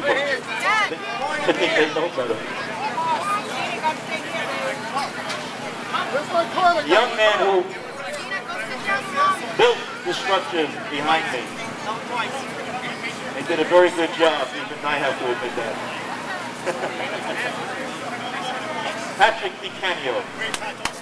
people. I think they know better. The young man who built the structure behind me. They did a very good job, even I have to admit that. Patrick DiCanio.